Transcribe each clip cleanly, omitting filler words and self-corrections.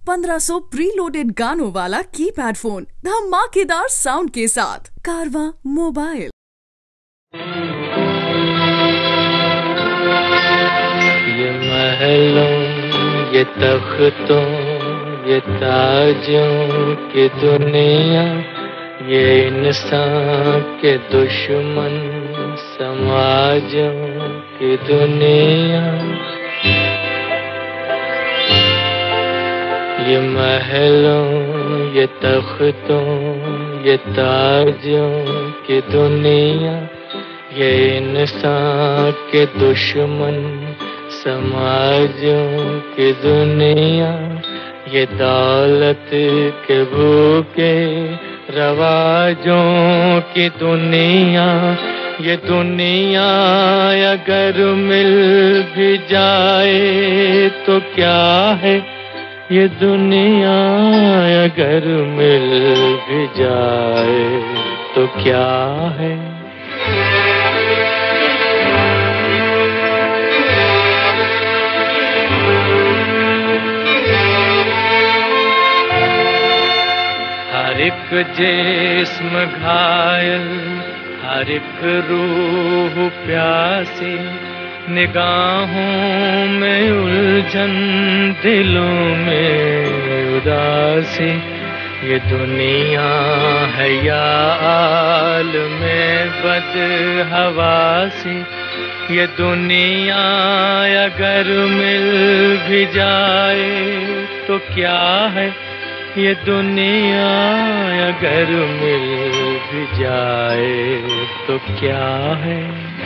1500 preloaded गानों वाला keypad phone धमाकेदार साउंड के साथ कारवा मोबाइल। ये महलों, ये तख्तों, ये ताजों की दुनिया, ये इंसान के दुश्मन समाजों की दुनिया। ये महलों, ये तख्तों, ये ताजों की दुनिया, ये इंसान के दुश्मन समाजों की दुनिया। ये दौलत के भूखे रवाजों की दुनिया। ये दुनिया अगर मिल भी जाए तो क्या है, ये दुनिया अगर मिल भी जाए तो क्या है। हर एक जिस्म घायल, हर एक रूह प्यासी, निगाहों में उलझन, दिलों में उदासी। ये दुनिया है या आलमे बदहवासी। ये दुनिया अगर मिल भी जाए तो क्या है, ये दुनिया अगर मिल भी जाए तो क्या है।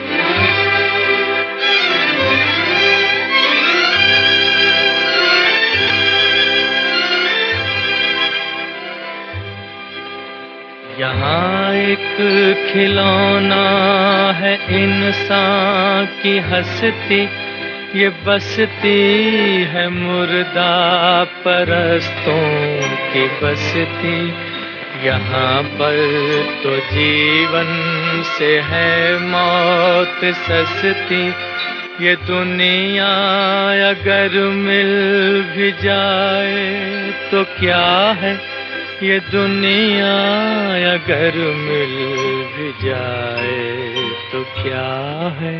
यहाँ एक खिलौना है इंसान की हस्ती, ये बसती है मुर्दा परस्तों की बसती। यहाँ पर तो जीवन से है मौत सस्ती। ये दुनिया अगर मिल भी जाए तो क्या है, ये दुनिया अगर मिल भी जाए तो क्या है।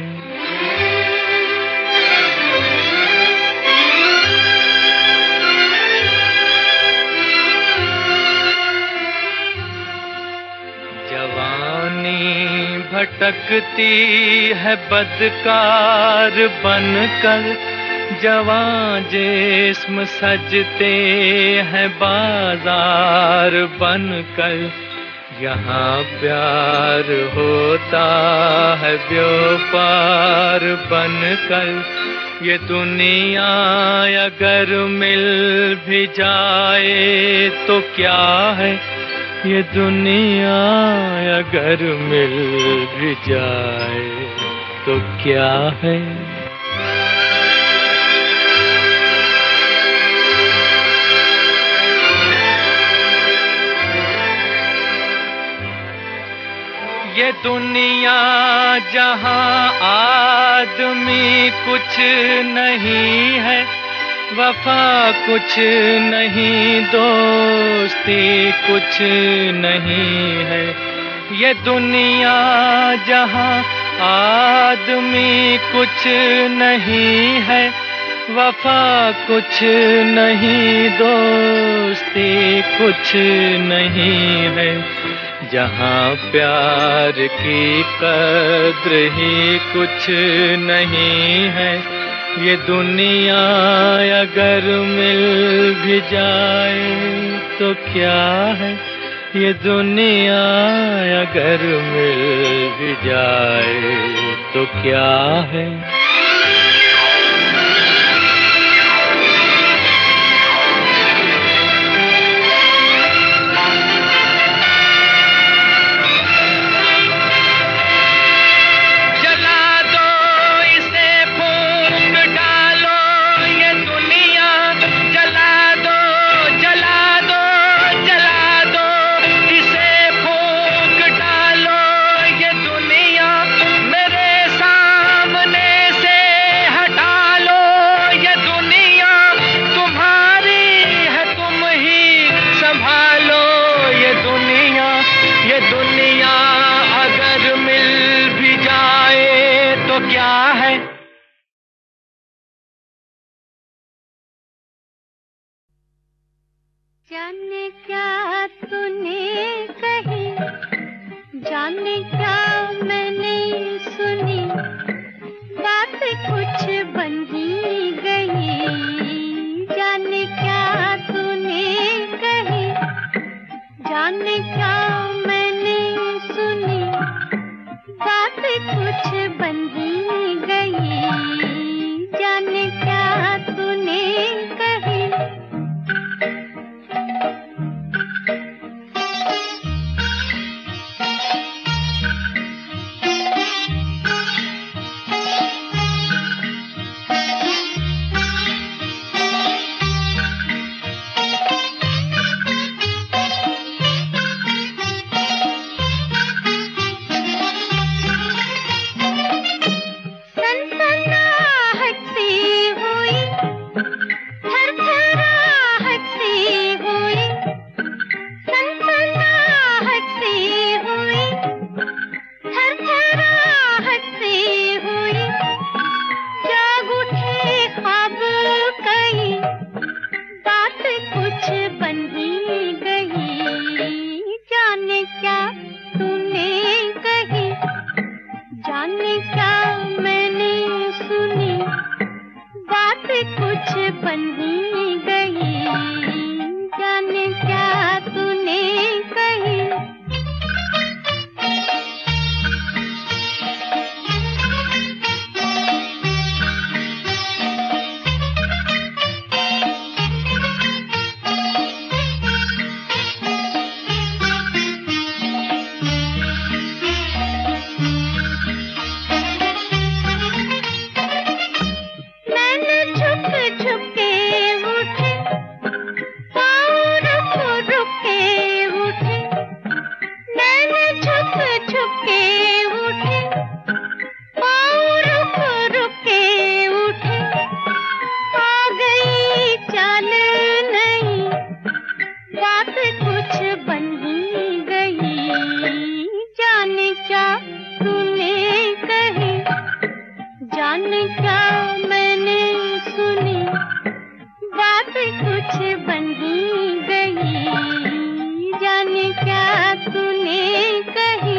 जवानी भटकती है बदकार बनकर, जवां जिस्म सजते हैं बाजार बनकर। यहाँ प्यार होता है व्यापार बनकर। ये दुनिया अगर मिल भी जाए तो क्या है, ये दुनिया अगर मिल भी जाए तो क्या है। ये दुनिया जहाँ आदमी कुछ नहीं है, वफा कुछ नहीं, दोस्ती कुछ नहीं है। ये दुनिया जहाँ आदमी कुछ नहीं है, वफा कुछ नहीं, दोस्ती कुछ नहीं है। जहाँ प्यार की कद्र ही कुछ नहीं है, ये दुनिया अगर मिल भी जाए तो क्या है, ये दुनिया अगर मिल भी जाए तो क्या है। जाने क्या तूने कही, जाने क्या मैंने सुनी, बात कुछ बन ही गई। जाने क्या तूने कही, जाने क्या मैंने सुनी, बात कुछ बन ही गई। जाने क्या तूने कही। जाने क्या मैंने सुनी, बात कुछ बन ही गई। जाने क्या तूने कही। जाने क्या मैंने सुनी, बात कुछ बन ही गई। जाने क्या तूने कही।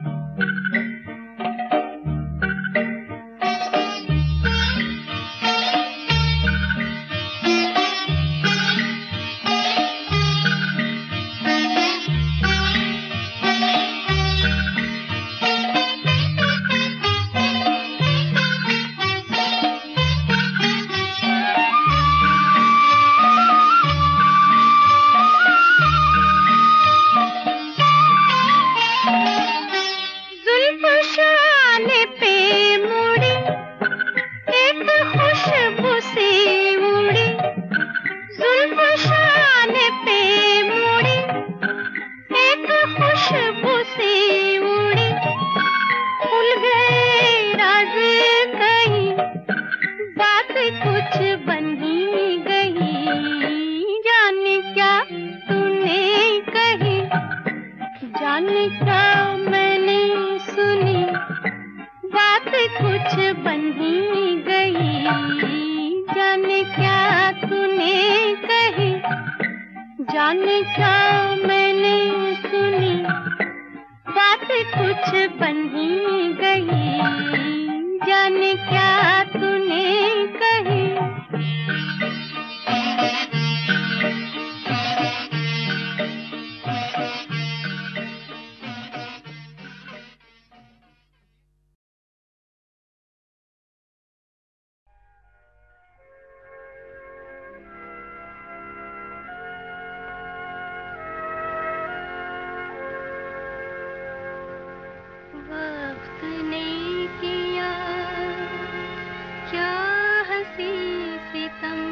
कुछ बन ही गई। जाने क्या तूने कही, जाने क्या मैंने सुनी, बात कुछ बन ही गई। जाने क्या तूने कही, जाने क्या मैंने सुनी, बात कुछ बन ही गई। जाने क्या तूने कही। वक्त ने किया क्या हंसी सितम,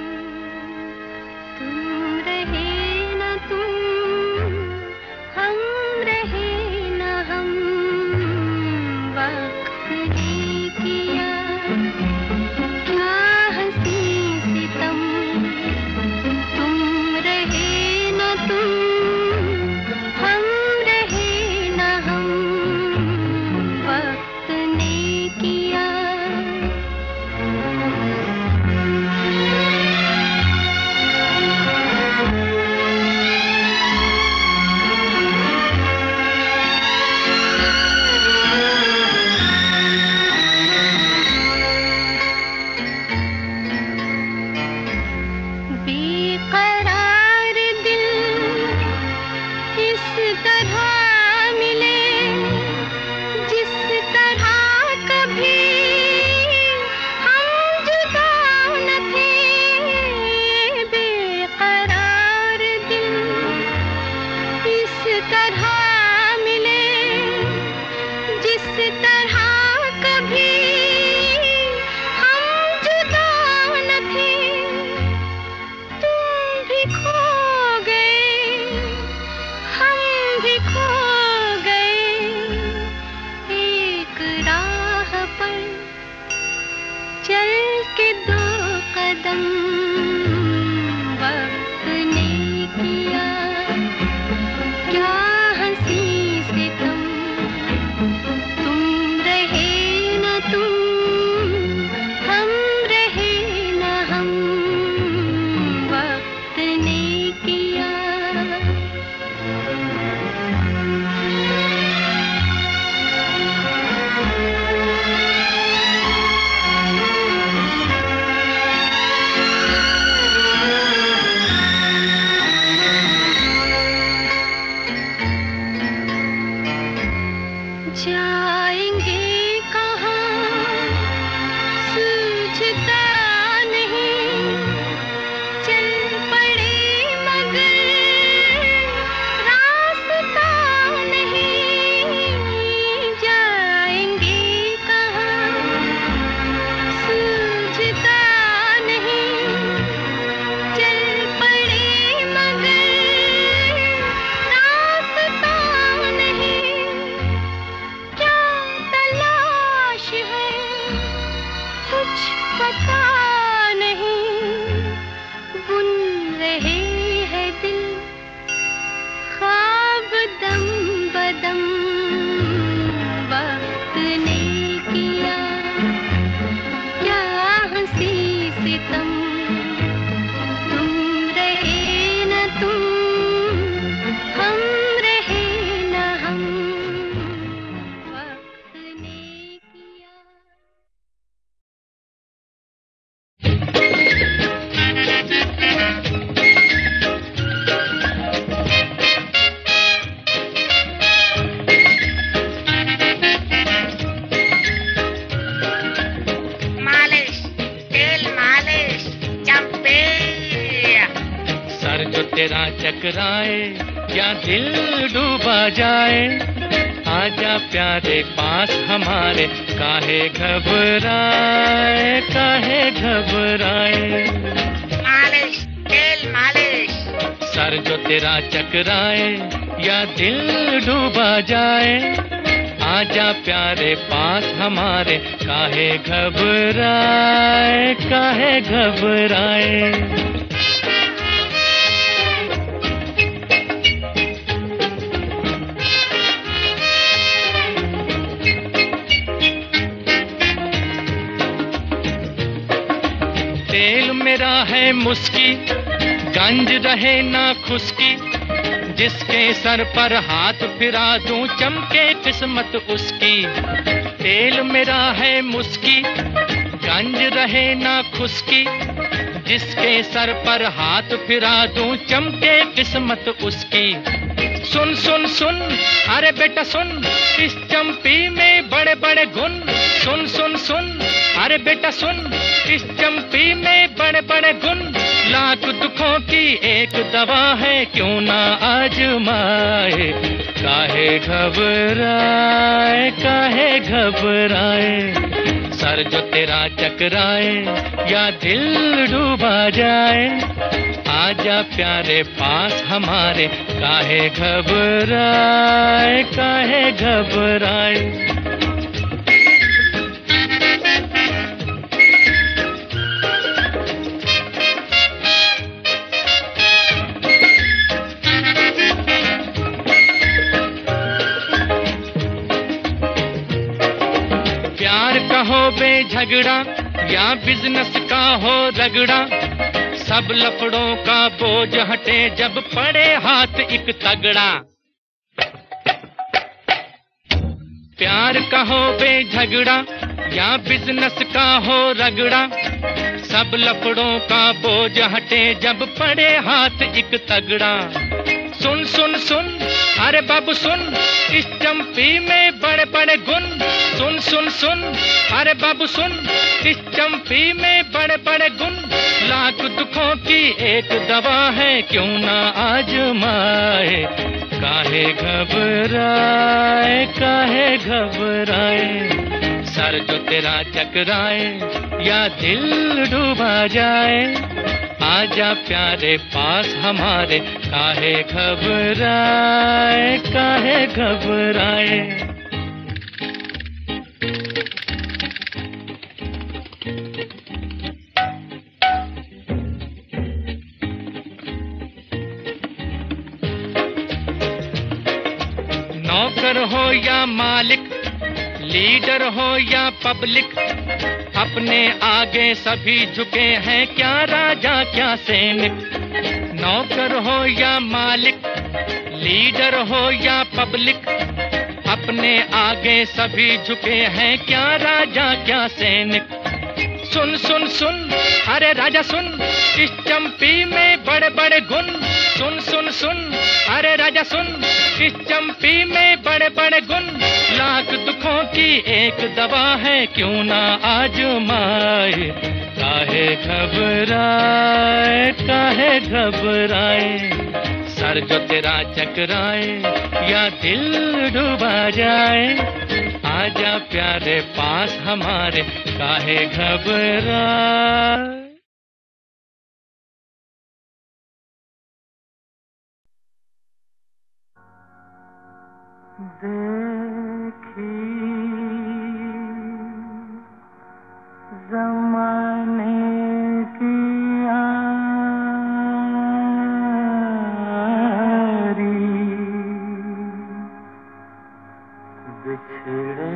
जो तेरा चकराए या दिल डूबा जाए, आजा प्यारे पास हमारे, काहे घबराए, काहे घबराए। मालिश, तेल मालिश। सर जो तेरा चकराए या दिल डूबा जाए, आजा प्यारे पास हमारे, काहे घबराए, काहे घबराए। तेल मेरा है मुस्की, गंज रहे ना खुशकी, जिसके सर पर हाथ फिरा दूं चमके किस्मत उसकी। तेल मेरा है मुस्की, गंज रहे ना खुशकी, जिसके सर पर हाथ फिरा दूं चमके किस्मत उसकी। सुन सुन सुन, अरे बेटा सुन, इस चंपी में बड़े बड़े गुण। सुन सुन सुन, अरे बेटा सुन, इस चंपी में बड़े बड़े गुण। लाख दुखों की एक दवा है, क्यों ना आजमाए, काहे घबराए, काहे घबराए। सर जो तेरा चकराए या दिल डूबा जाए, आजा प्यारे पास हमारे, काहे घबराए, काहे घबराए। प्यार का हो बेझगड़ा या बिजनेस का हो रगड़ा, सब लफड़ों का बोझ हटे जब पड़े हाथ एक तगड़ा। प्यार का हो बेझगड़ा या बिजनेस का हो रगड़ा, सब लफड़ों का बोझ हटे जब पड़े हाथ एक तगड़ा। सुन सुन सुन, अरे बाबू सुन, इस चंपी में बड़े बड़े गुण। सुन सुन सुन, अरे बाबू सुन, इस चंपी में बड़े बड़े गुण। लाख दुखों की एक दवा है, क्यों ना आजमाए, काहे घबराए, काहे घबराए। सर जो तेरा चकराए या दिल डूबा जाए, आजा प्यारे पास हमारे, काहे घबराए, काहे घबराए। नौकर हो या मालिक, लीडर हो या पब्लिक, अपने आगे सभी झुके हैं, क्या राजा क्या सैनिक। नौकर हो या मालिक, लीडर हो या पब्लिक, अपने आगे सभी झुके हैं, क्या राजा क्या सैनिक। सुन सुन सुन, अरे राजा सुन, इस चंपी में बड़े बड़े गुण। सुन सुन सुन, अरे राजा सुन, इस चंपी में बड़े बड़े गुण। लाख दुखों की एक दवा है, क्यों ना आजमाए, काहे घबराए, काहे घबराए। सर जो तेरा चकराए या दिल डूबा जाए, आजा प्यारे पास हमारे, काहे घबराए। देखी ज़माने की आरी, बिछड़े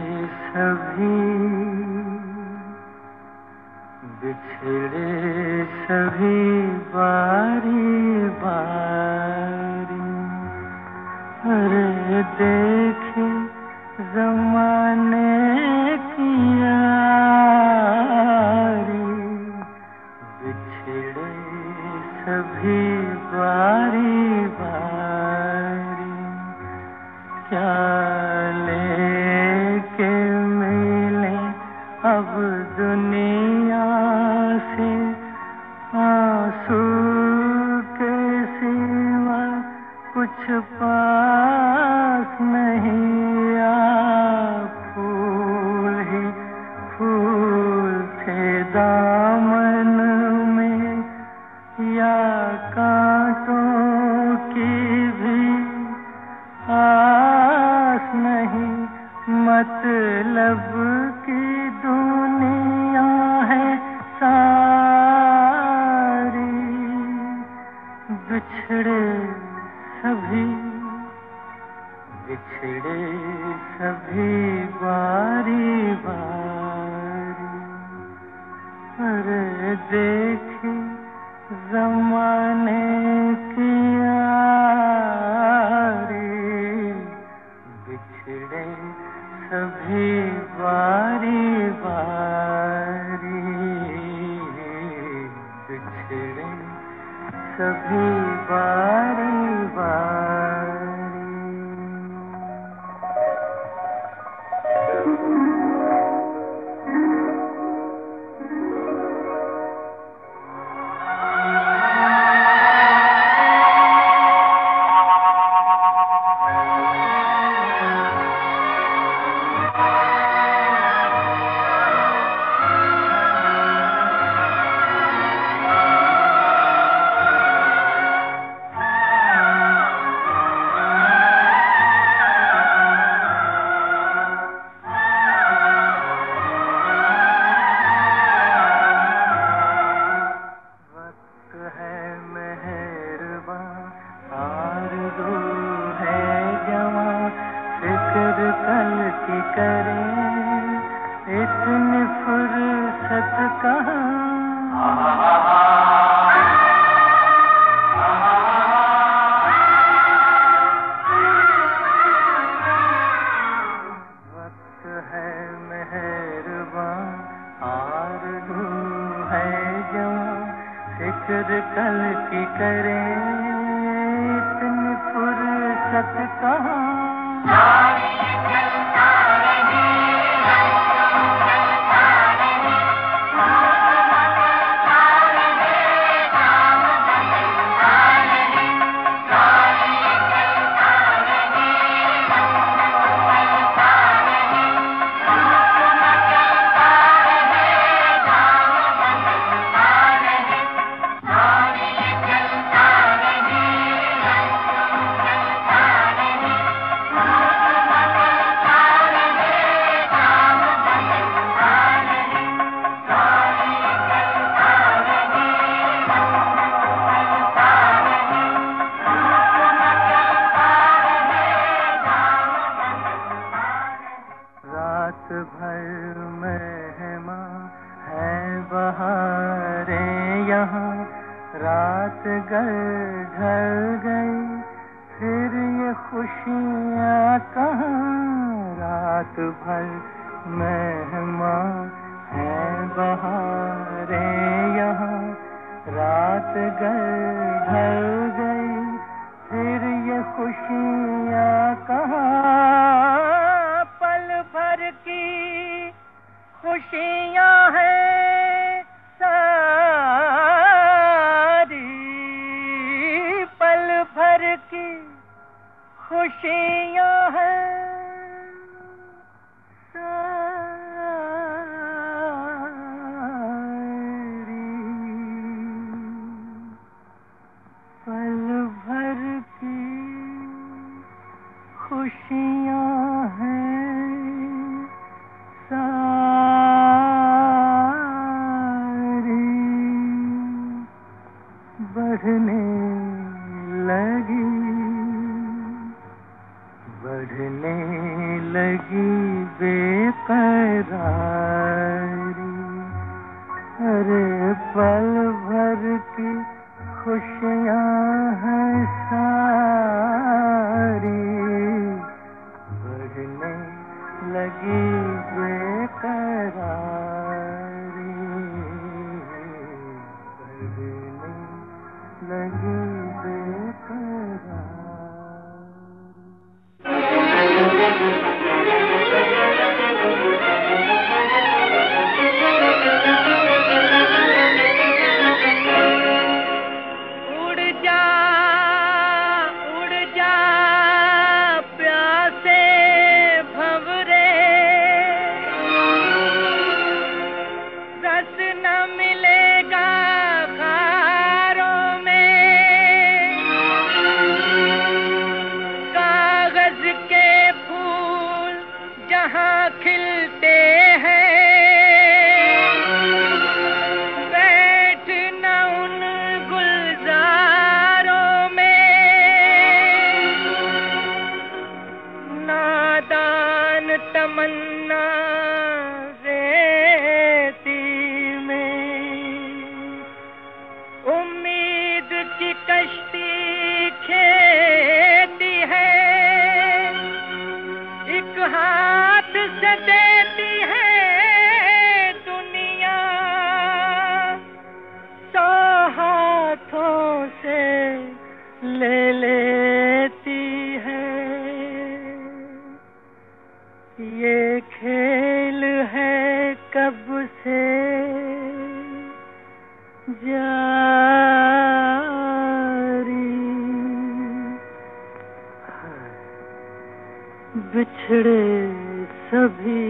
सभी बारी बारी। अरे देख बिछड़े सभी बिछड़े सभी बारी बारी। अरे देखी ज़माने की यारी, बिछड़े सभी बारी बारी, बिछड़े सभी बारी बारी। कल की करें इतनी फुर्सत कहाँ। वक्त है मेहरबान आरज़ू है जवां, फिक्र कल की करें इतनी फुर्सत कहाँ। रात भर मेहमां है बहारें यहाँ, रात गर ढल गई फिर ये खुशियाँ कहाँ। रात भर मेहमां है बहारें यहाँ, रात गर ढल गई फिर ये खुशियाँ कहाँ। खुशियाँ हैं सारी, पल भर की खुशियाँ हैं सारी, पल भर की खुशियाँ हैं बढ़ने लगी, बढ़ने ले लेती है। ये खेल है कब से जारी, बिछड़े सभी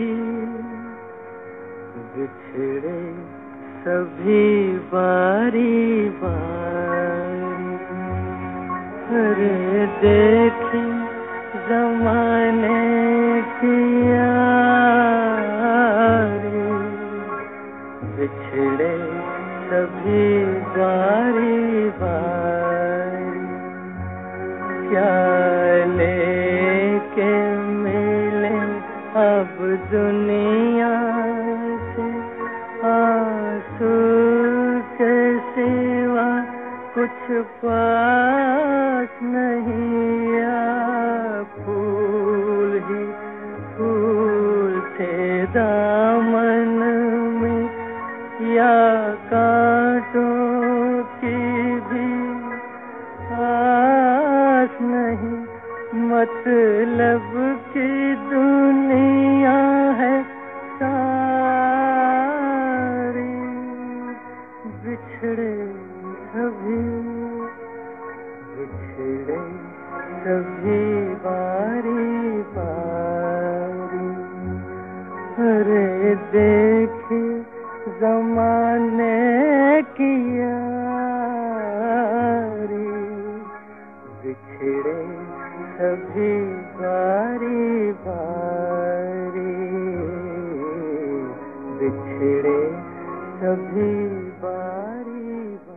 बारी बारी। अरे देखी ज़माने की यारी, बिछड़े सभी बारी बारी। क्या लेके मिले अब दुनिया से, आंसू के सिवा कुछ पास नहीं। या फूल ही फूल थे दामन में, या कांटों की भी आस नहीं। मतलब की दुनिया है सारी, बिछड़े सभी बारी बारी। अरे देखी ज़माने की यारी, बिछड़े सभी बारी बारी। बिछड़े सभी बारी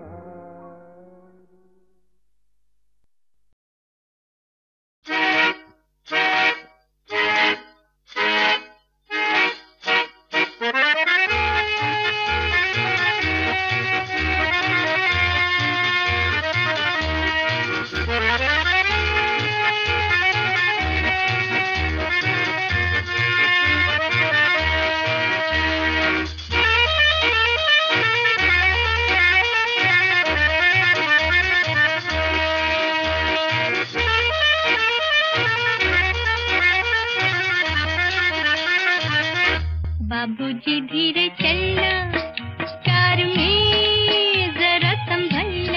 बाबूजी धीरे चलना, कार में जरा संभलना।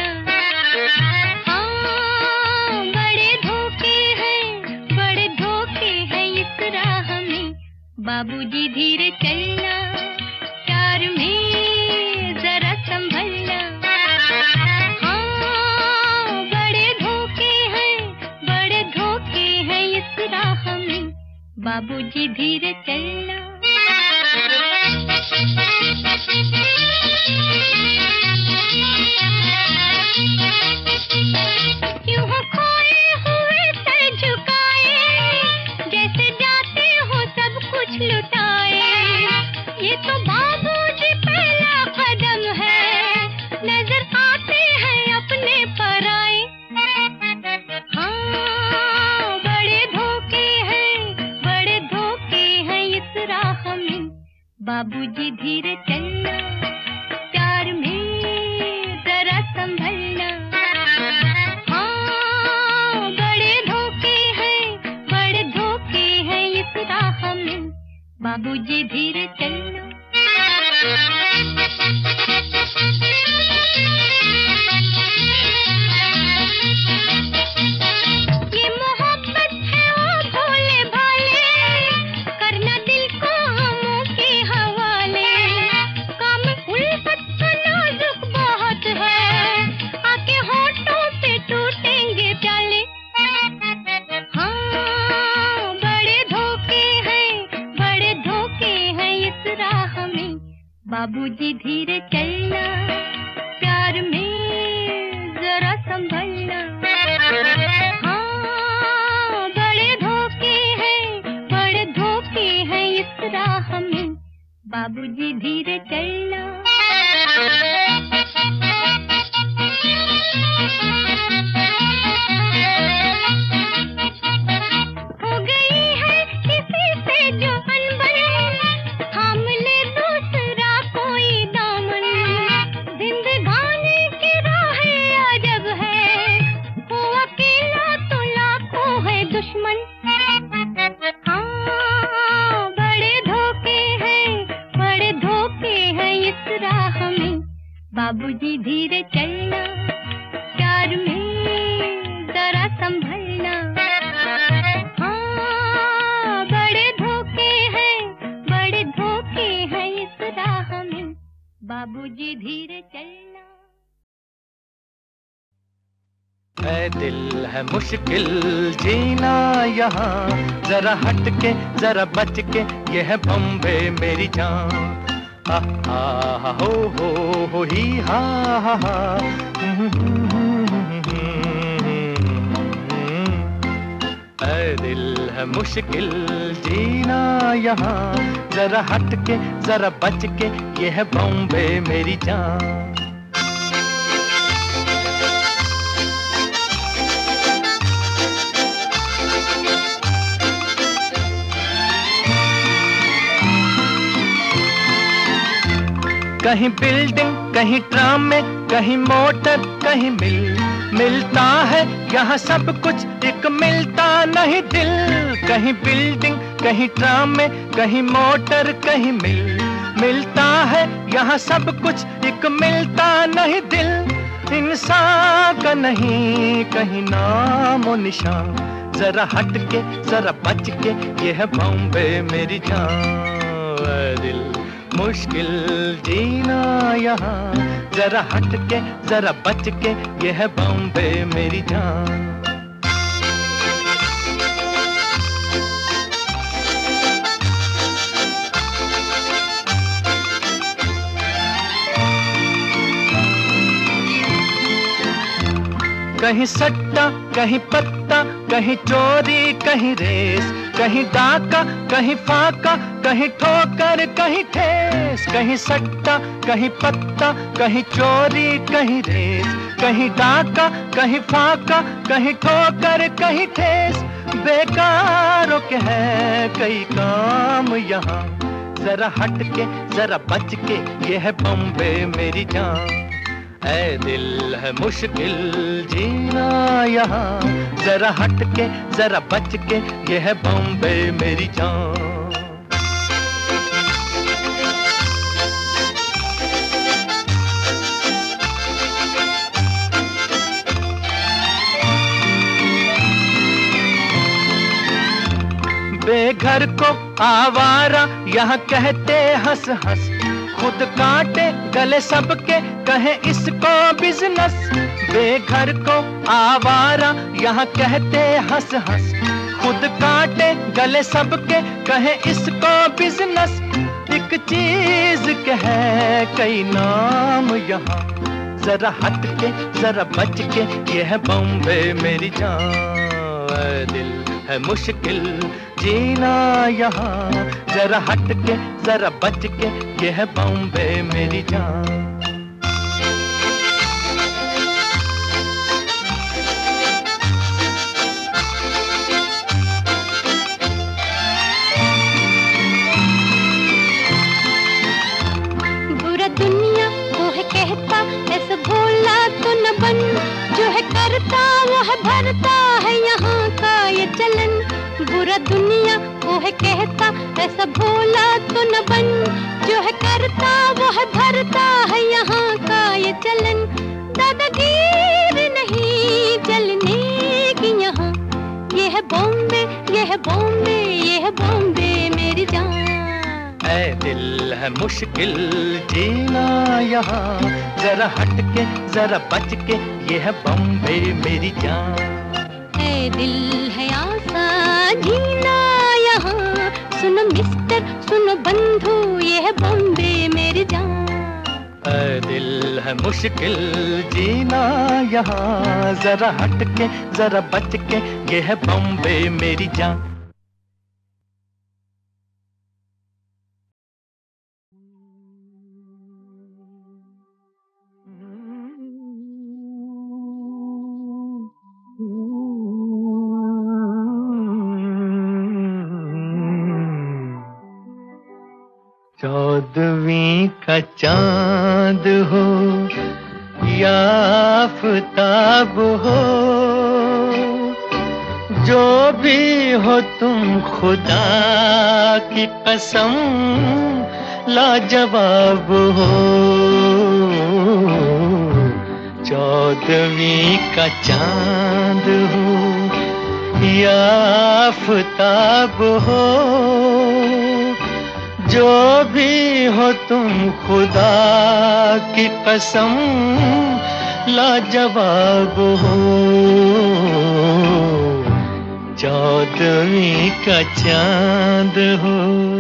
हाँ, बड़े धोखे हैं इस राह में। बाबूजी धीरे चलना, कार में जरा संभलना। हाँ, बड़े धोखे हैं इस राह में। बाबूजी धीरे चलना। क्यों हो खोए हुए सर झुकाए, जैसे जाते हो सब कुछ लुटाए। ये तो बाबूजी पहला कदम है, नजर आते हैं अपने पराए। हाँ, बड़े धोखे हैं इस राह में। बाबूजी धीरे चलना, प्यार में जरा संभलना। हाँ, बड़े धोखे हैं इस राह में। बाबूजी धीरे चलना। ये मोहब्बत है ओ भोले भाले, करना दिल को हमों के हवाले। काम उल्फत का नाजुक बहुत है, आके होठों पे टूटेंगे प्याले। हाँ, बड़े धोखे हैं इस राह में। बाबूजी धीरे चलना, प्यार में जरा संभलना। हाँ, बड़े धोखे हैं इस राह में। बाबूजी धीरे चलना। हो गई है किसी से जो अनबन, थाम ले दूसरा कोई दामन। जिंदगानी की राह अजब है, हुआ जी धीरे चलना, प्यार में जरा संभलना। हाँ, बड़े धोखे हैं इस राह में, बाबूजी धीरे चलना। ऐ दिल है मुश्किल जीना यहाँ, जरा हट के जरा बच के, ये है बम्बे मेरी जान। हा हो ही हा हा। ऐ दिल है मुश्किल जीना यहाँ, जरा हट के जरा बच के, ये है बम्बे मेरी जान। कहीं बिल्डिंग, कहीं ट्राम में, कहीं मोटर, कहीं मिलता है यहाँ सब कुछ, एक मिलता नहीं दिल। कहीं बिल्डिंग, कहीं ट्राम में, कहीं मोटर, कहीं मिलता है यहाँ सब कुछ, एक मिलता नहीं दिल। इंसान का नहीं कहीं नाम और निशान, जरा हट के जरा बच के, ये है बॉम्बे मेरी जान। दिल मुश्किल जीना यहाँ, जरा हट के जरा बच के, ये है बॉम्बे मेरी जान। कहीं सट्टा, कहीं पत्ता, कहीं चोरी, कहीं रेस, कहीं डाका, कहीं फाका, कहीं ठोकर, कहीं ठेस। कहीं सट्टा, कहीं पत्ता, कहीं चोरी, कहीं रेस, कहीं डाका, कहीं फाका, कहीं ठोकर, कहीं ठेस। बेकारों के है कई काम यहाँ, जरा हट के जरा बच के, ये है बॉम्बे मेरी जान। ऐ दिल है मुश्किल जीना यहाँ, जरा हट के जरा बच के, ये है बॉम्बे मेरी जान। बेघर को आवारा यहाँ कहते हंस हंस, खुद काटे गले सबके कहे इसको बिजनेस। बेघर को आवारा यहाँ कहते हंस हंस, खुद काटे गले सबके कहे इसको बिजनेस। एक चीज के है कई नाम यहाँ, जरा हट के जरा बच के, ये है बॉम्बे मेरी जान। दिल है मुश्किल जीना यहाँ, जरा हट के जरा बच के, ये है बॉम्बे मेरी जान। बुरा दुनिया वो है कहता, ऐसा भोला तो न बन, जो है करता वो है भरता है यहाँ का ये चलन। बुरा दुनिया वो है कहता, ऐसा भोला तो न बन, जो है करता वो है भरता है यहाँ का ये चलन। दादागीर नहीं चलने की यहाँ, ये है बॉम्बे, ये है बॉम्बे, ये है बॉम्बे मेरी जान। ऐ दिल है मुश्किल जीना यहाँ, जरा हट के जरा बच के, ये है बॉम्बे मेरी जान। ऐ दिल है आसान जीना यहाँ, सुनो मिस्टर सुनो बंधु, ये है बॉम्बे मेरी जान। ऐ दिल है मुश्किल जीना यहाँ, जरा हट के जरा बच के, ये है बॉम्बे मेरी जान। चौदहवीं का चांद हो या आफताब हो, जो भी हो तुम खुदा की कसम लाजवाब हो। 14वीं का चांद हो या आफताब हो, जो भी हो तुम खुदा की कसम लाजवाब हो। 14वीं का चांद हो।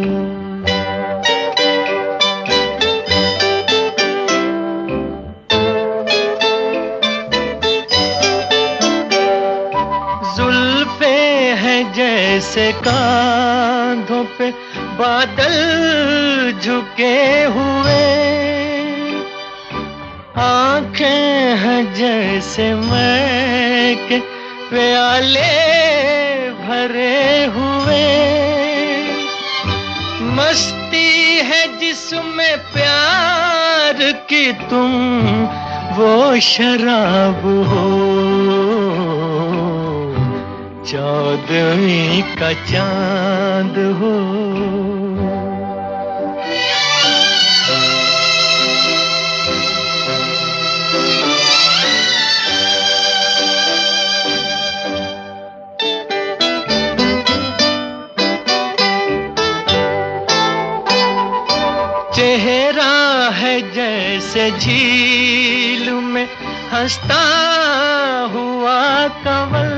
जुल्फे हैं जैसे कांधों पे बादल झुके हुए, आंखें हैं जैसे मैं के प्याले भरे हुए, मस्ती है जिसमें प्यार की तुम वो शराब हो। 14वीं का चांद हो। चेहरा है जैसे झील में हंसता हुआ कंवल,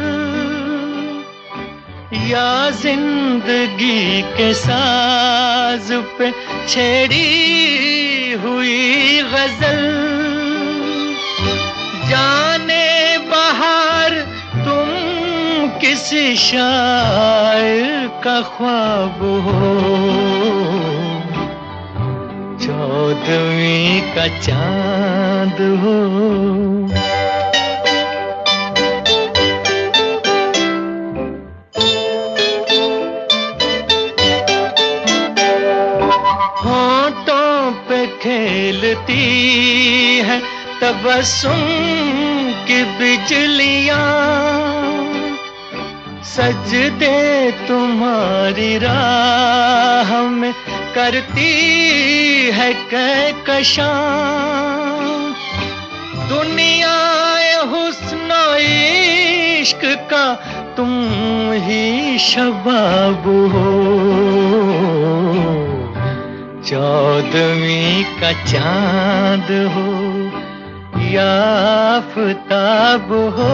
या जिंदगी के साज पे छेड़ी हुई गजल। जाने बहार तुम किसी शायर का ख्वाब हो। 14वीं का चांद हो। होंठों पे खेलती है तबस्सुम की बिजलियां, सजदे तुम्हारी राह में करती है कहकशां। दुनिया हुस्न इश्क का तुम ही शबाब हो। 14वीं का चांद हो या आफताब हो,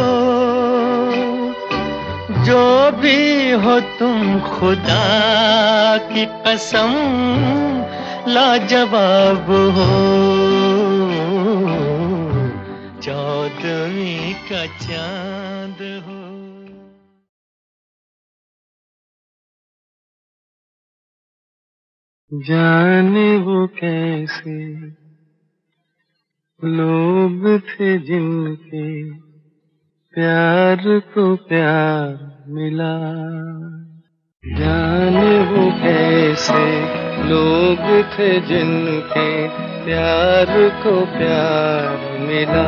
जो भी हो तुम खुदा की कसम लाजवाब हो। 14वीं का चांद हो। जाने वो कैसे लोग थे जिनके प्यार को प्यार मिला। जाने वो कैसे लोग थे जिनके प्यार को प्यार मिला।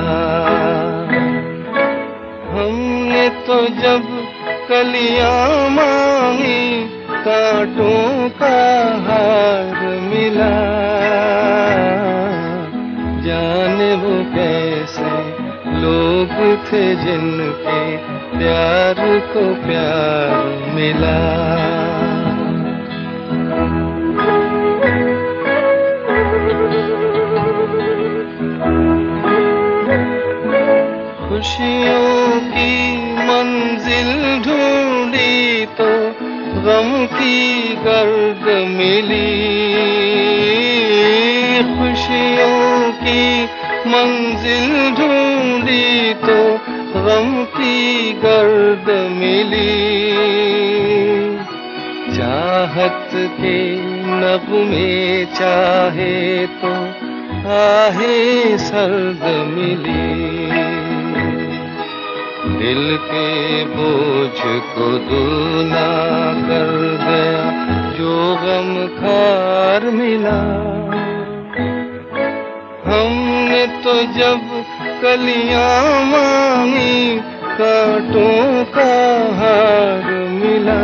हमने तो जब कलियां मांगी कांटों का हार मिला। जाने वो कैसे लोग थे जिनके प्यार को प्यार मिला। खुशियों की मंजिल ढूंढी तो गम की गर्द मिली। खुशियों की मंजिल ढूंढी तो गम की गर्द मिली। चाहत के नगमे चाहे तो आहे सर्द मिली। दिल के बोझ को दूना कर गया जो गम खार मिला। हमने तो जब कलियां मांगी कांटों का हार मिला।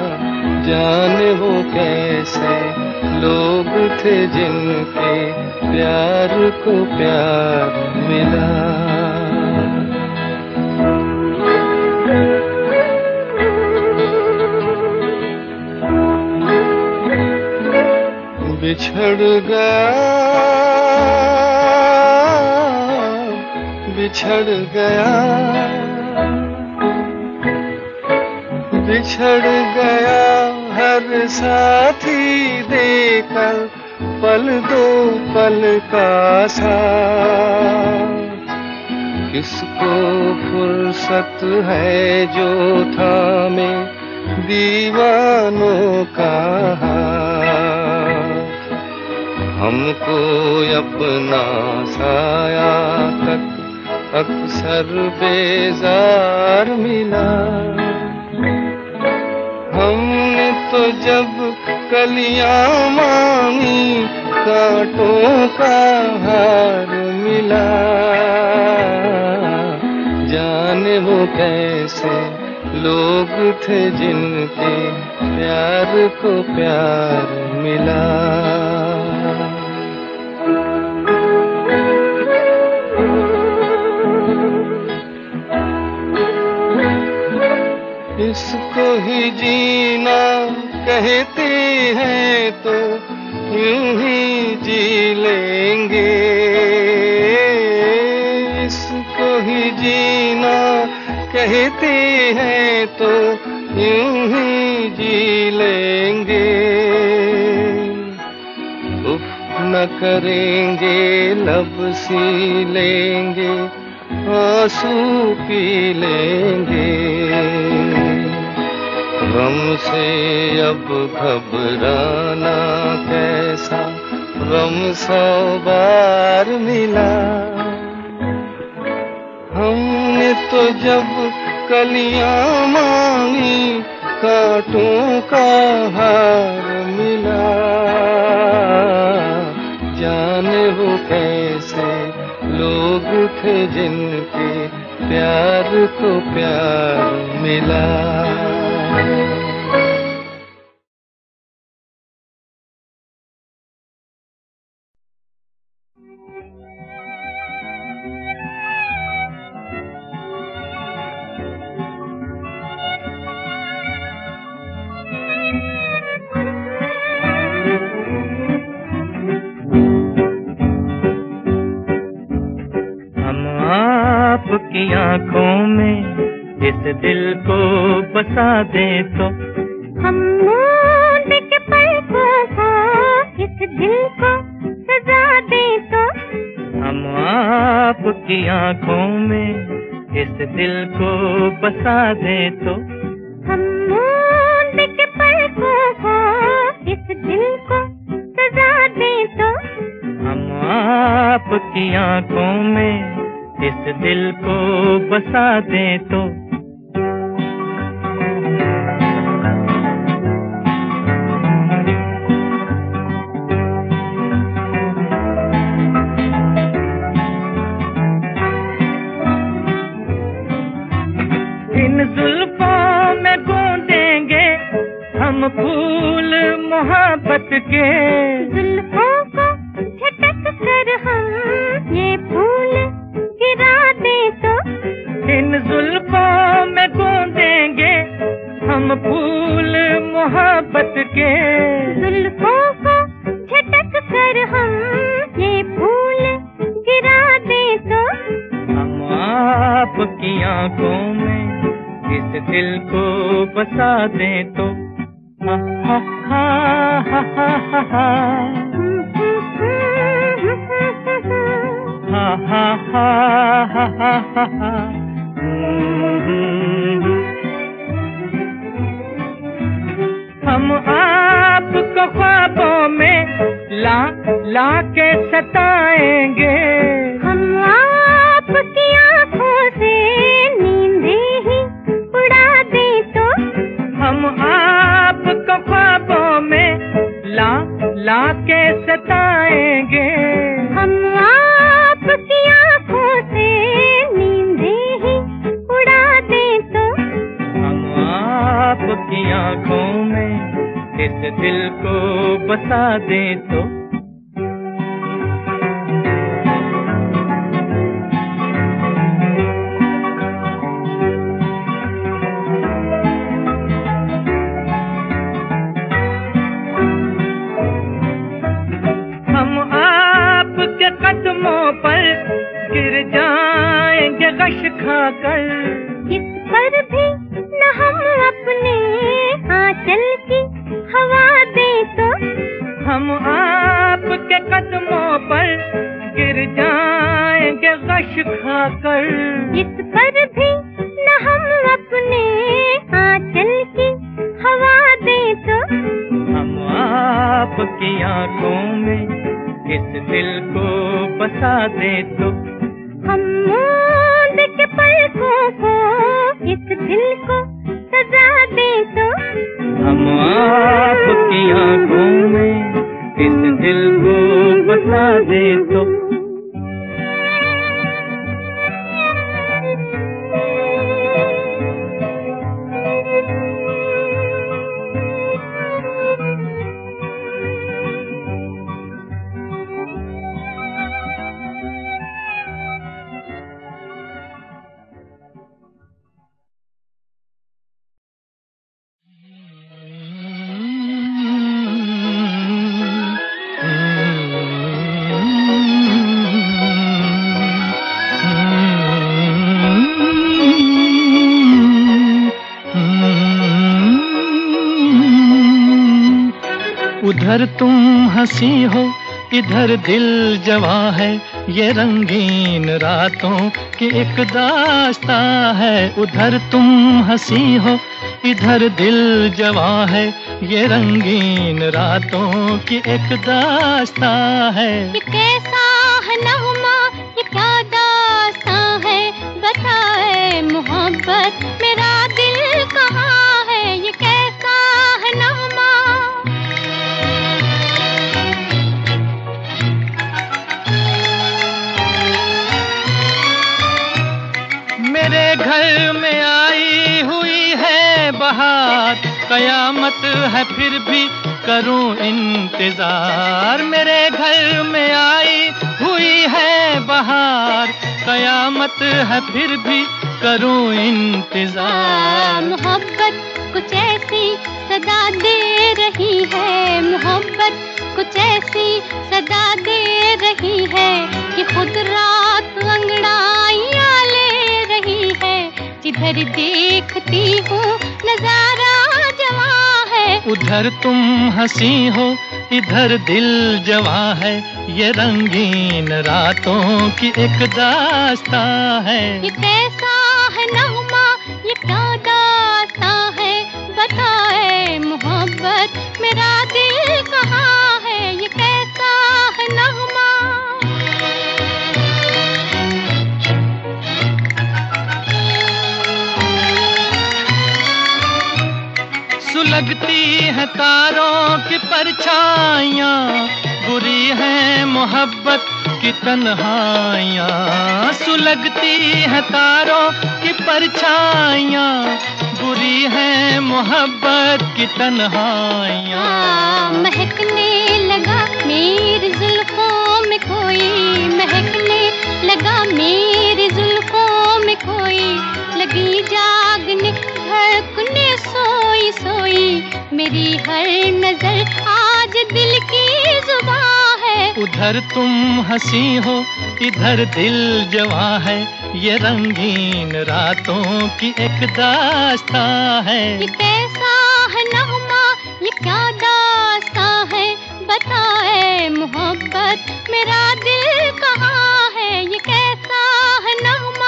जाने वो कैसे लोग थे जिनके प्यार को प्यार मिला। बिछड़ गया, बिछड़ गया, बिछड़ गया हर साथी देकर पल दो पल का साथ। किसको फुर्सत है जो थामे दीवानों का हाथ। हमको अपना साया तक अक्सर बेजार मिला। हमने तो जब कलियां मांगी कांटों का हार मिला। जाने वो कैसे लोग थे जिनके प्यार को प्यार मिला। इसको ही जीना कहते हैं तो यूं ही जी लेंगे। इसको ही जीना कहते हैं तो यूं ही जी लेंगे। उफ न करेंगे लब सी लेंगे आंसू पी लेंगे। गम से अब घबराना कैसा गम 100 बार मिला। हमने तो जब कलियां मांगी कांटों का हार मिला। जाने वो कैसे लोग थे जिनके प्यार को प्यार मिला। आपकी आँखों में इस दिल को बसा दे तो हम मूंद के पलकों को इस दिल को सजा दे तो हम आपकी आँखों में इस दिल को बसा दे तो हम मूंद के पलकों को इस दिल को सजा दे तो हम आपकी आँखों में इस दिल को बसा दे तो इन जुल्फों में गूंदेंगे हम फूल मोहब्बत के। जुल्फों को झटक कर हम ये फूल गिरा दे तो इन जुल्फों में गूंदेंगे हम फूल मोहब्बत के। जुल्फों को झटक कर हम ये फूल गिरा दे तो हम आपकी आँखों में इस दिल को बसा दे तो हा हा हा हा हा हा हा हा हा हा हा हा हा। हम आपको ख्वाबों में ला ला के सताएंगे। हम आपकी आँखों से नींदें ही उड़ा दे तो हम आपको ख्वाबों में ला ला के सताएंगे। हम आपकी आँखों से नींदें ही उड़ा दे तो हम आपकी आँखों में इस दिल को बसा दे तो दे तो। हम मूंद के पलकों को इस दिल को सजा दे तो। हम आपकी आंखों में इस दिल को बसा दे तो। उधर तुम हंसी हो इधर दिल जवां है, ये रंगीन रातों की एक दास्तां है। उधर तुम हंसी हो इधर दिल जवां है, ये रंगीन रातों की एक दास्तां है। ये कैसा है नगमा, ये क्या दास्तां है, बताए मोहब्बत मेरा दिल कहाँ है। ये कैसा है नगमा। मेरे घर में आई हुई है बहार, कयामत है फिर भी करूं इंतजार। मेरे घर में आई हुई है बहार, कयामत है फिर भी करूं इंतजार। मोहब्बत कुछ ऐसी सदा दे रही है, मोहब्बत कुछ ऐसी सदा दे रही है कि खुद रात अंगड़ाइयां ले रही है। जिधर देखती हूँ नजारा जवां है। उधर तुम हंसी हो इधर दिल जवां है, ये रंगीन रातों की एक दास्तां है। ये कैसा है नगमा, ये क्या दास्तां है, बताए मोहब्बत मेरा दिल कहाँ है। ये कैसा है नगमा। सुलगती है तारों की परछाइयाँ, बुरी है मोहब्बत की तन्हाइयाँ। सुलगती है तारों की परछाइयाँ, बुरी है मोहब्बत की तन्हाइयाँ। महकने लगा मेरी जुल्फों में कोई, महकने लगा मेरी जुल्फों में कोई। लगी जागने धड़कने सोई सोई, मेरी हर नजर आज दिल की जुबां है। उधर तुम हंसी हो इधर दिल जवां है, ये रंगीन रातों की एक दास्तां है। ये कैसा है नगमा, ये क्या दास्तां है, बताए मोहब्बत मेरा दिल कहाँ है। ये कैसा है नगमा।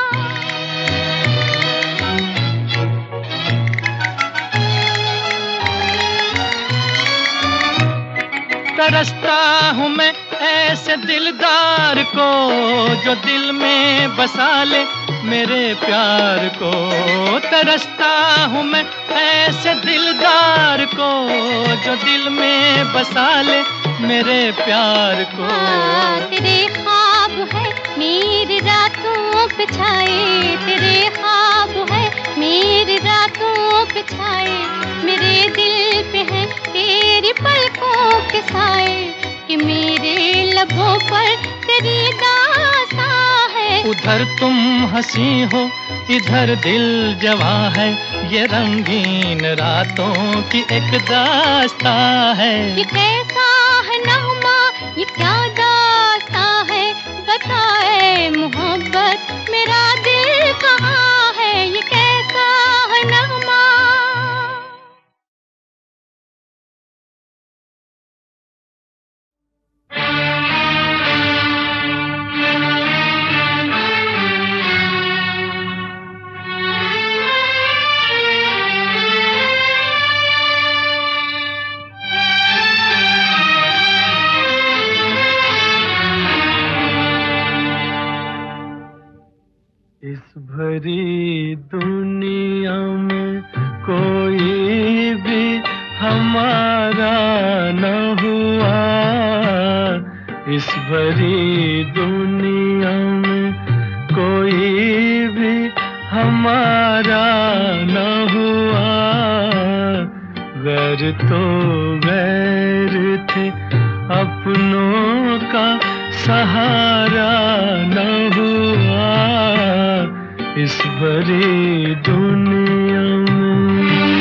तरसता हूँ मैं ऐसे दिलदार को, जो दिल में बसा ले मेरे प्यार को। तरसता हूँ मैं ऐसे दिलदार को, जो दिल में बसा ले मेरे प्यार को। तेरे ख्वाब है मेरी रातों पे छाए, तेरे ख्वाब है मेरी रातों पे छाए। मेरे दिल पे है तेरी पलकों के साए, कि मेरे लबों पर तेरी दास्तां है। उधर तुम हंसी हो इधर दिल जवां है, ये रंगीन रातों की एक दास्तां है। ये कैसा है नगमा, ये क्या दास्तां है, बताए मोहब्बत मेरा दिल कहाँ है। ये कैसा है नगमा। भरी दुनिया में कोई भी हमारा न हुआ, इस भरी दुनिया में कोई भी हमारा न हुआ। गैर तो गैर थे, अपनों का सहारा न हुआ, इस भरी दुनिया में।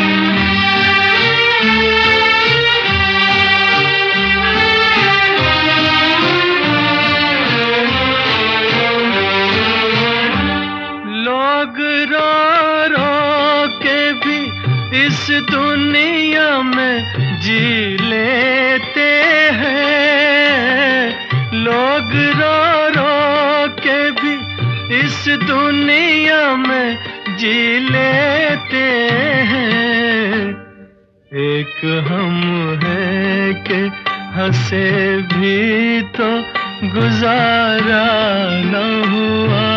लोग रो रो के भी इस दुनिया में जी लेते हैं, लोग रो रो के भी इस दुनिया में जी लेते हैं। एक हम है कि हंसे भी तो गुजारा न हुआ,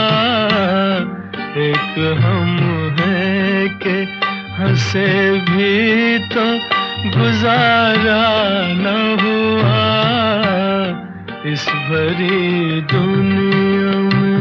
एक हम है कि हंसे भी तो गुजारा न हुआ, इस भरी दुनिया में।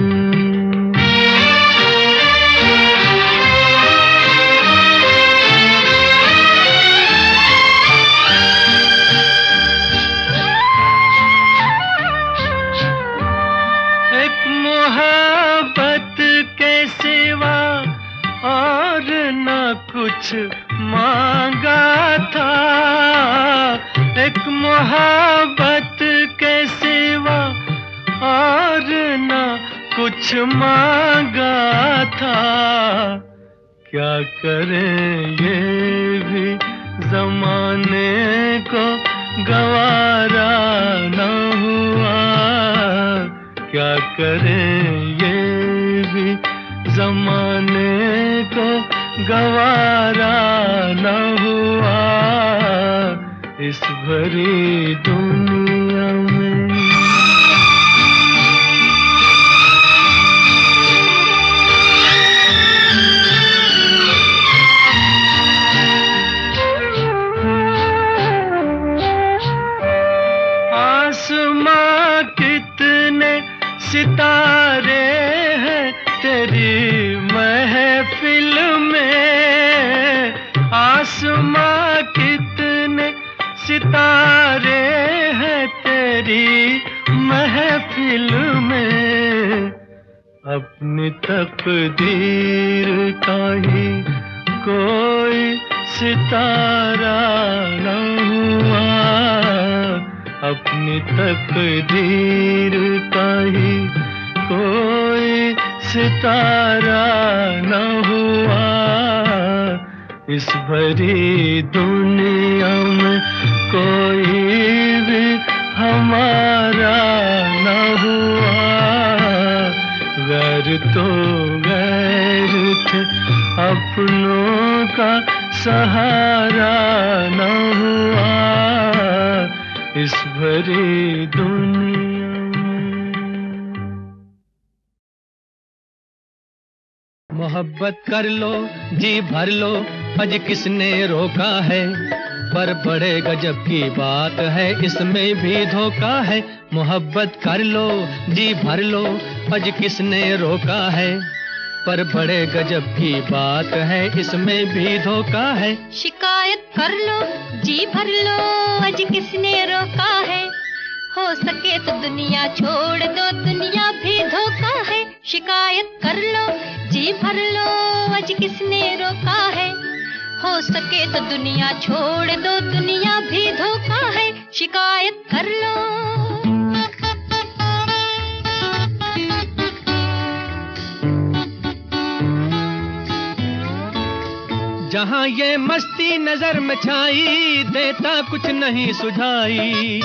एक मोहब्बत के सिवा और न कुछ मांगा था, एक मोहब्बत के सिवा और न कुछ मांगा था। क्या करें ये भी जमाने को गवारा न हुआ, क्या करें ये भी जमाने को गवारा न हुआ, इस भरी दुनिया में। आसमां कितने सितारे हैं तेरी महफिल में, आसमां कितने सितारे हैं तेरी महफिल में। अपनी तकदीर का ही कोई सितारा न हुआ, अपनी तकदीर का ही कोई सितारा न हुआ, इस भरी दुनिया में कोई भी हमारा न हुआ। गैर तो गैर थे, अपनों का सहारा न हुआ, इस भरी दुनिया में। मोहब्बत कर लो जी भर लो, आज किसने रोका है, पर बड़े गजब की बात है, इसमें भी धोखा है। मोहब्बत कर लो जी भर लो, आज किसने रोका है, पर बड़े गजब की बात है, इसमें भी धोखा है। शिकायत कर लो जी भर लो, आज किसने रोका है, हो सके तो दुनिया छोड़ दो, दुनिया भी धोखा है। शिकायत कर लो जी भर लो, आज किसने रोका है, हो सके तो दुनिया छोड़ दो, दुनिया भी धोखा है। शिकायत कर लो। जहाँ ये मस्ती नजर में छाई, देता कुछ नहीं सुझाई,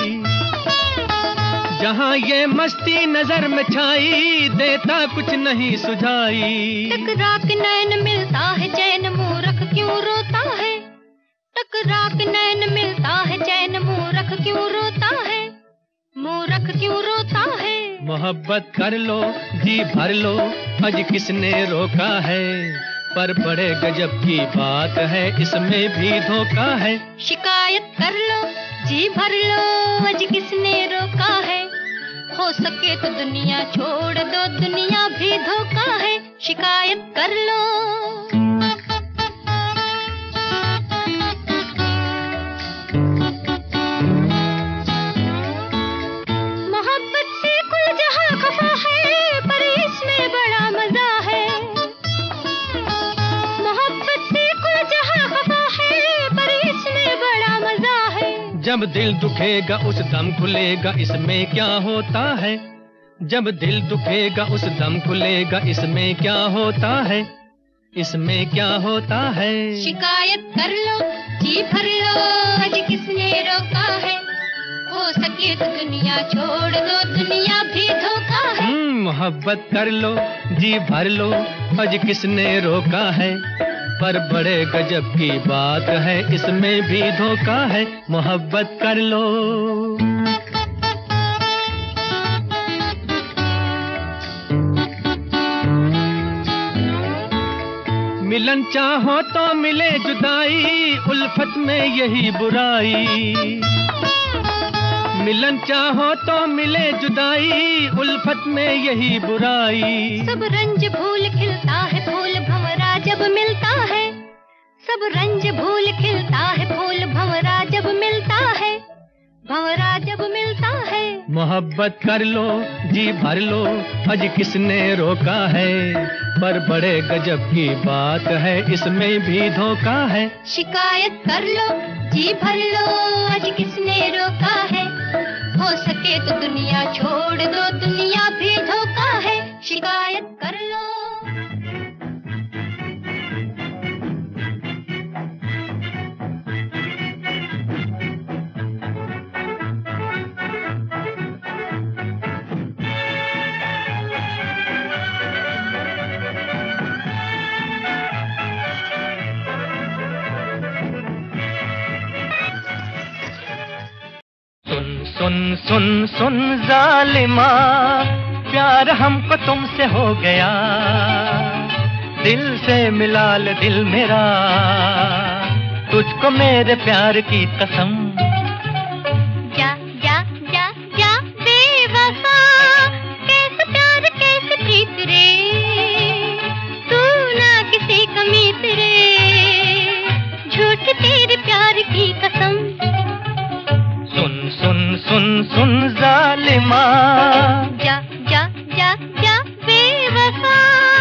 जहाँ ये मस्ती नजर में छाई, देता कुछ नहीं सुझाई। टकरा के नैन मिलता है चैन, मूर्ख क्यों रोता है, टकरा के नैन मिलता है चैन, मूर्ख क्यों रोता है, मूर्ख क्यों रोता है। मोहब्बत कर लो जी भर लो, आज किसने रोका है, पर बड़े गजब की बात है, इसमें भी धोखा है। शिकायत कर लो जी भर लो, आज किसने रोका है, हो सके तो दुनिया छोड़ दो, दुनिया भी धोखा है। शिकायत कर लो। मोहब्बत से कुल जहां खफा है, पर इसमें बड़ा मजा है। मोहब्बत से कुल जहां खफा है, पर इसमें बड़ा मजा है। जब दिल दुखेगा उस दम खुलेगा, इसमें क्या होता है, जब दिल दुखेगा उस दम खुलेगा, इसमें क्या होता है, इसमें क्या होता है। शिकायत कर लो जी भर लो, आज किसने रोका है, हो सके तो दुनिया छोड़ दो, दुनिया भी धोखा है। मोहब्बत कर लो जी भर लो, आज किसने रोका है, पर बड़े गजब की बात है, इसमें भी धोखा है। मोहब्बत कर लो। मिलन चाहो तो मिले जुदाई, उल्फत में यही बुराई। मिलन चाहो तो मिले जुदाई, उल्फत में यही बुराई। सब रंज भूल खिलता है फूल भंवरा जब मिलता है, सब रंज भूल खिलता है फूल भंवरा जब मिलता है, भंवरा जब मिलता है। मोहब्बत कर लो जी भर लो, आज किसने रोका है, पर बड़े गजब की बात है, इसमें भी धोखा है। शिकायत कर लो जी भर लो, आज किसने रोका है, हो सके तो दुनिया छोड़ दो, दुनिया भी धोखा है। शिकायत कर लो। सुन सुन सुन जालिमा, प्यार हमको तुमसे हो गया, दिल से मिला ले दिल मेरा, तुझको मेरे प्यार की कसम। जा जा जा जा बेवफा, कैसे प्यार कैसे प्रीत रे, तू ना किसी का मीत रे, झूठ तेरे प्यार की कसम। सुन सुन सुन जालिमा, जा जा जा जा बेवफा।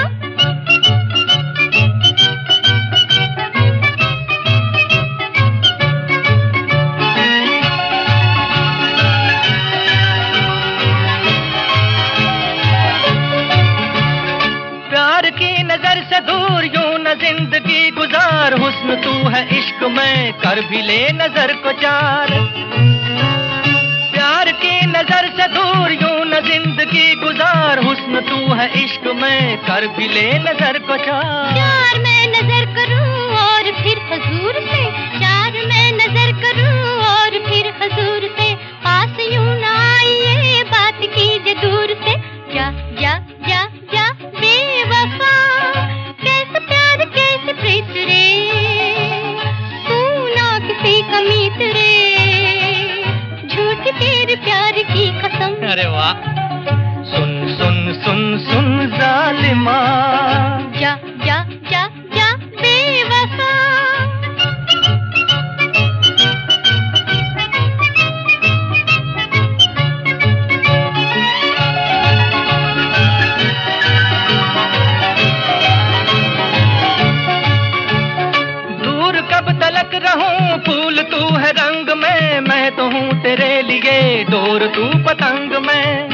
प्यार की नजर से दूर यूं न जिंदगी गुजार, हुस्न तू है इश्क में कर भी ले नजर को चार। प्यार की नजर से दूर यूं न जिंदगी गुजार, हुस्न तू है इश्क में कर भी ले नजर को चार। चार मैं नजर करूं और फिर हुजूर से, चार मैं नजर करूं और फिर हुजूर से, पास यूं न आइए बात कीजिए दूर से। जा जा जा जा बेवफा, कैसे प्यार कैसे प्रीत रे, तू ना किसी का मीत रे, झूठ तेरे प्यार की कसम। अरे वाह। सुन सुन सुन सुन जालिमा, जा जा जा जा बेवफा। दूर कब तलक रहूं फूल तू है रंग में, मैं तो हूँ तेरे लिए डोर तू पतंग में।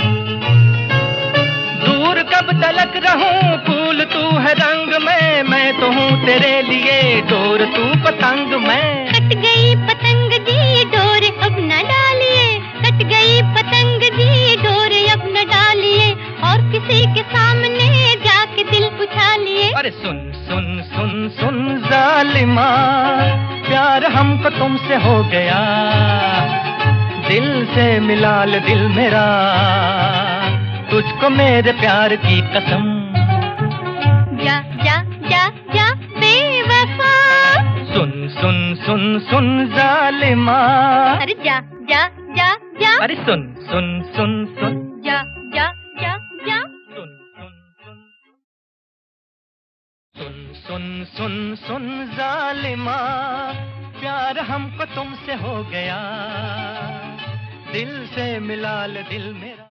दूर कब तलक रहूं फूल तू है रंग में, मैं तो हूँ तेरे लिए डोर तू पतंग में। कट गई पतंग जी डोर अब न डालिए, कट गई पतंग जी डोर अब न डालिए, और किसी के सामने जाके दिल उठा लिए। अरे सुन सुन सुन सुन जालिमा, प्यार हमको तुमसे हो गया, दिल से मिला ले दिल मेरा, तुझको मेरे प्यार की कसम। जा जा जा जा बेवफा, सुन सुन सुन सुन जालिमा, अरे जा जा जा जा, अरे सुन सुन सुन सुन, जा जा जा जा, सुन सुन सुन सुन सुन सुन सुन जालिमा, प्यार हमको तुमसे हो गया, दिल से मिला ले दिल मेरा।